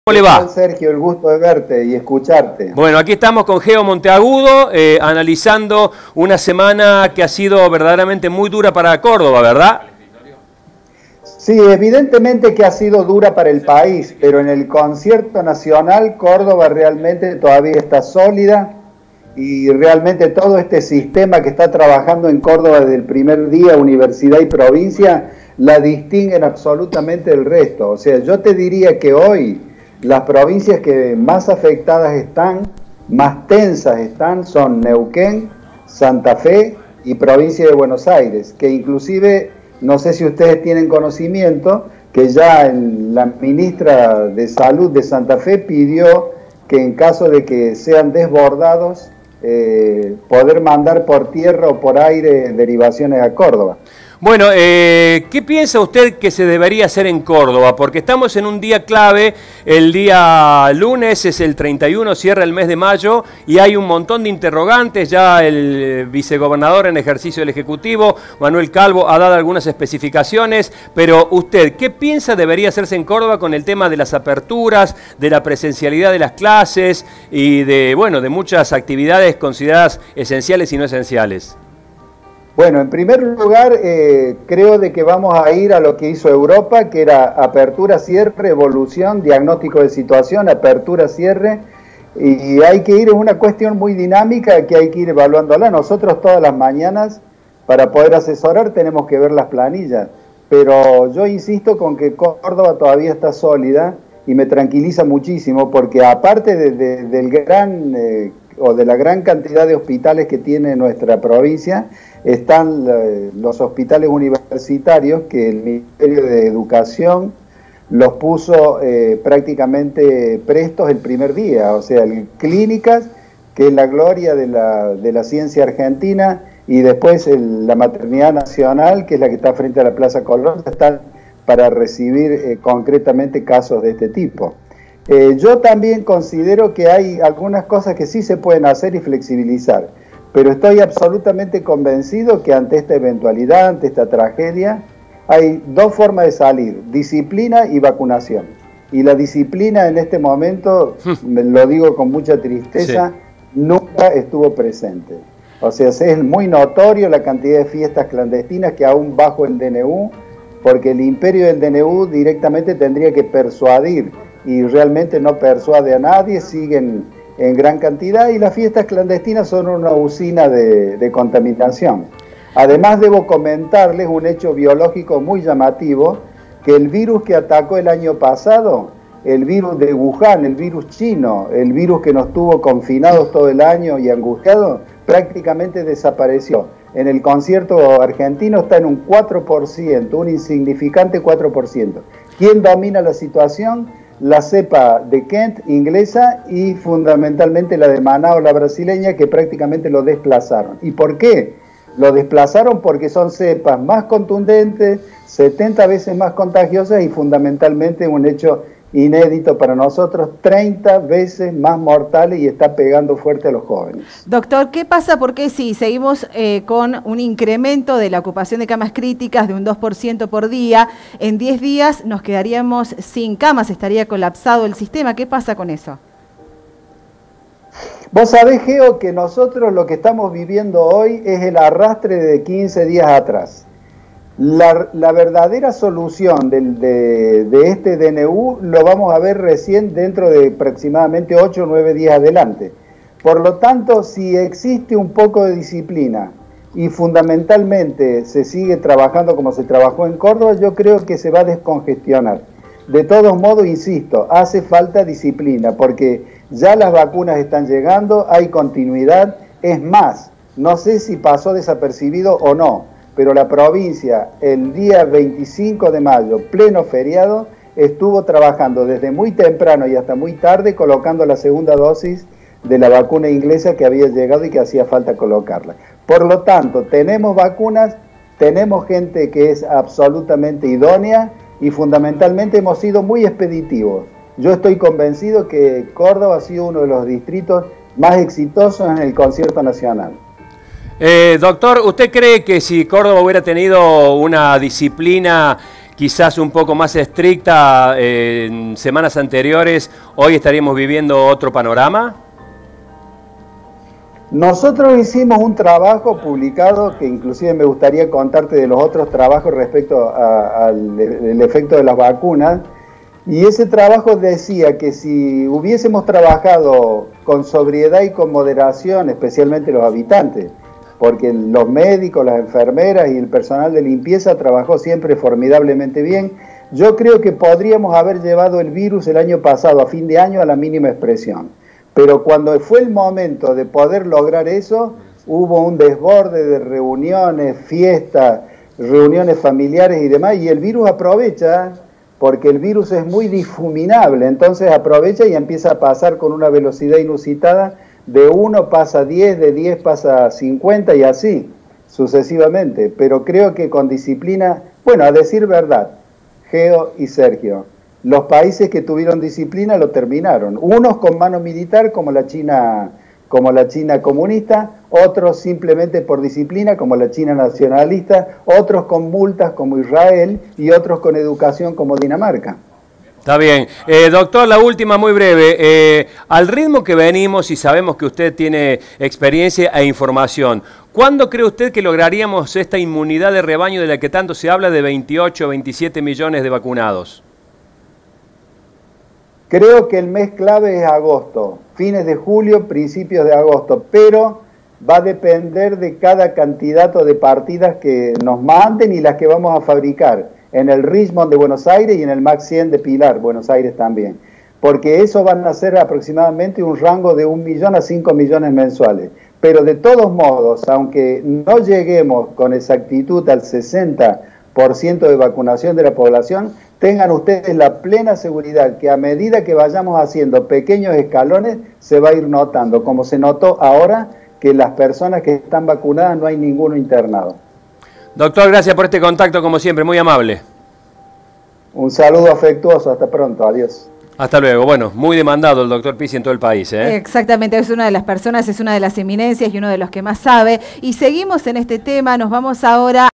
¿Cómo le va? Sergio, el gusto de verte y escucharte. Bueno, aquí estamos con Geo Monteagudo, analizando una semana que ha sido verdaderamente muy dura para Córdoba, ¿verdad? Sí, evidentemente que ha sido dura para el país, pero en el concierto nacional Córdoba realmente todavía está sólida y realmente todo este sistema que está trabajando en Córdoba desde el primer día, universidad y provincia, la distinguen absolutamente del resto. O sea, yo te diría que hoy las provincias que más afectadas están, más tensas están, son Neuquén, Santa Fe y provincia de Buenos Aires, que inclusive, no sé si ustedes tienen conocimiento, que ya la ministra de Salud de Santa Fe pidió que en caso de que sean desbordados, poder mandar por tierra o por aire derivaciones a Córdoba. Bueno, ¿qué piensa usted que se debería hacer en Córdoba? Porque estamos en un día clave, el día lunes es el 31, cierra el mes de mayo y hay un montón de interrogantes, ya el vicegobernador en ejercicio del Ejecutivo, Manuel Calvo, ha dado algunas especificaciones, pero usted, ¿qué piensa debería hacerse en Córdoba con el tema de las aperturas, de la presencialidad de las clases y de, bueno, de muchas actividades consideradas esenciales y no esenciales? Bueno, en primer lugar, creo de que vamos a ir a lo que hizo Europa, que era apertura, cierre, evolución, diagnóstico de situación, apertura, cierre, y hay que ir, es una cuestión muy dinámica que hay que ir evaluándola. Nosotros todas las mañanas, para poder asesorar, tenemos que ver las planillas, pero yo insisto con que Córdoba todavía está sólida y me tranquiliza muchísimo, porque aparte del gran o de la gran cantidad de hospitales que tiene nuestra provincia, están los hospitales universitarios que el Ministerio de Educación los puso prácticamente prestos el primer día, o sea, clínicas, que es la gloria de la ciencia argentina, y después la Maternidad Nacional, que es la que está frente a la Plaza Colón, están para recibir concretamente casos de este tipo. Yo también considero que hay algunas cosas que sí se pueden hacer y flexibilizar, pero estoy absolutamente convencido que ante esta eventualidad, ante esta tragedia, hay dos formas de salir: disciplina y vacunación. Y la disciplina en este momento, lo digo con mucha tristeza, sí, nunca estuvo presente. O sea, es muy notorio la cantidad de fiestas clandestinas que aún bajo el DNU, porque el imperio del DNU directamente tendría que persuadir y realmente no persuade a nadie, siguen en gran cantidad, y las fiestas clandestinas son una usina de contaminación. Además, debo comentarles un hecho biológico muy llamativo, que el virus que atacó el año pasado, el virus de Wuhan, el virus chino, el virus que nos tuvo confinados todo el año y angustiados, prácticamente desapareció. En el concierto argentino está en un 4%, un insignificante 4%. ¿Quién domina la situación? La cepa de Kent, inglesa, y fundamentalmente la de Manaus, la brasileña, que prácticamente lo desplazaron. ¿Y por qué? Lo desplazaron porque son cepas más contundentes, 70 veces más contagiosas y fundamentalmente un hecho inédito para nosotros, 30 veces más mortales, y está pegando fuerte a los jóvenes. Doctor, ¿qué pasa? Porque si seguimos con un incremento de la ocupación de camas críticas de un 2% por día, en 10 días nos quedaríamos sin camas, estaría colapsado el sistema. ¿Qué pasa con eso? Vos sabés, Geo, que nosotros lo que estamos viviendo hoy es el arrastre de 15 días atrás. La verdadera solución de este DNU lo vamos a ver recién dentro de aproximadamente 8 o 9 días adelante. Por lo tanto, si existe un poco de disciplina y fundamentalmente se sigue trabajando como se trabajó en Córdoba, yo creo que se va a descongestionar. De todos modos, insisto, hace falta disciplina, porque ya las vacunas están llegando, hay continuidad. Es más, no sé si pasó desapercibido o no, pero la provincia el día 25 de mayo, pleno feriado, estuvo trabajando desde muy temprano y hasta muy tarde colocando la segunda dosis de la vacuna inglesa que había llegado y que hacía falta colocarla. Por lo tanto, tenemos vacunas, tenemos gente que es absolutamente idónea y fundamentalmente hemos sido muy expeditivos. Yo estoy convencido que Córdoba ha sido uno de los distritos más exitosos en el concierto nacional. Doctor, ¿usted cree que si Córdoba hubiera tenido una disciplina quizás un poco más estricta en semanas anteriores, hoy estaríamos viviendo otro panorama? Nosotros hicimos un trabajo publicado que inclusive me gustaría contarte de los otros trabajos respecto al efecto de las vacunas, y ese trabajo decía que si hubiésemos trabajado con sobriedad y con moderación, especialmente los habitantes, porque los médicos, las enfermeras y el personal de limpieza trabajó siempre formidablemente bien, yo creo que podríamos haber llevado el virus el año pasado, a fin de año, a la mínima expresión. Pero cuando fue el momento de poder lograr eso, hubo un desborde de reuniones, fiestas, reuniones familiares y demás, y el virus aprovecha, porque el virus es muy difuminable, entonces aprovecha y empieza a pasar con una velocidad inusitada, de 1 pasa a 10, de 10 pasa a 50 y así, sucesivamente. Pero creo que con disciplina, bueno, a decir verdad, Geo y Sergio, los países que tuvieron disciplina lo terminaron. Unos con mano militar, como la China comunista, otros simplemente por disciplina, como la China nacionalista, otros con multas, como Israel, y otros con educación, como Dinamarca. Está bien. Doctor, la última muy breve. Al ritmo que venimos, y sabemos que usted tiene experiencia e información, ¿cuándo cree usted que lograríamos esta inmunidad de rebaño de la que tanto se habla de 28 o 27 millones de vacunados? Creo que el mes clave es agosto, fines de julio, principios de agosto, pero va a depender de cada candidato de partidas que nos manden y las que vamos a fabricar en el Richmond de Buenos Aires y en el Max 100 de Pilar, Buenos Aires también, porque eso van a ser aproximadamente un rango de 1 millón a 5 millones mensuales. Pero de todos modos, aunque no lleguemos con exactitud al 60% de vacunación de la población, tengan ustedes la plena seguridad que a medida que vayamos haciendo pequeños escalones, se va a ir notando, como se notó ahora, que las personas que están vacunadas no hay ninguno internado. Doctor, gracias por este contacto, como siempre, muy amable. Un saludo afectuoso, hasta pronto, adiós. Hasta luego. Bueno, muy demandado el doctor Pizzi en todo el país, ¿eh? Exactamente, es una de las personas, es una de las eminencias y uno de los que más sabe. Y seguimos en este tema, nos vamos ahora